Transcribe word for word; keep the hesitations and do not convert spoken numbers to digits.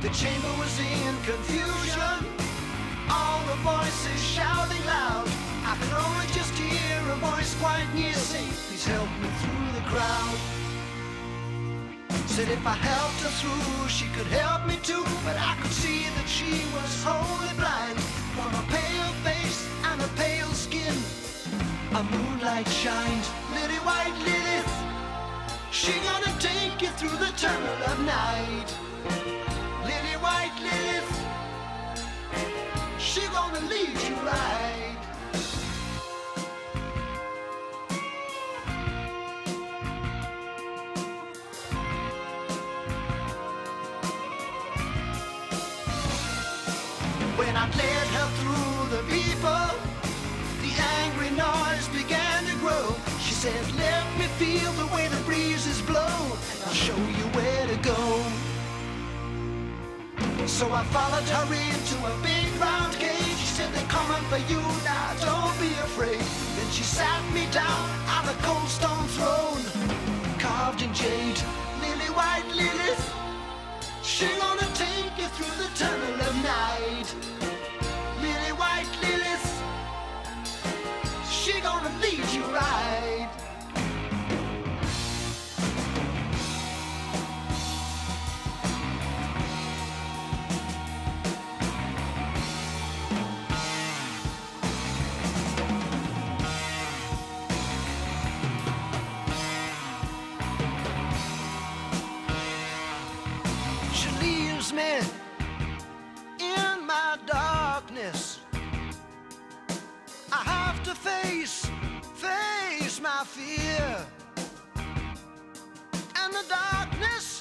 The chamber was in confusion, all the voices shouting loud. I could only just hear a voice quite near say, please help me through the crowd. Said if I helped her through, she could help me too. But I could see that she was wholly blind. From a pale face and a pale skin, a moonlight shined. Lilywhite Lilith, she gonna take you through the tunnel of night. Lilywhite Lilith, she gonna lead you right. When I led her through the people, the angry noise began to grow. She said, let me feel the way the breezes blow, and I'll show you where to go. So I followed her into a big round cage. She said, they're coming for you now, don't be afraid. Then she sat me down on a cold stone throne, carved in jade. Lilywhite Lilith, she gonna take you through the tunnel of night. Lilywhite Lilith, she gonna lead you right. She leaves me in my darkness. I have to face, face my fear. And the darkness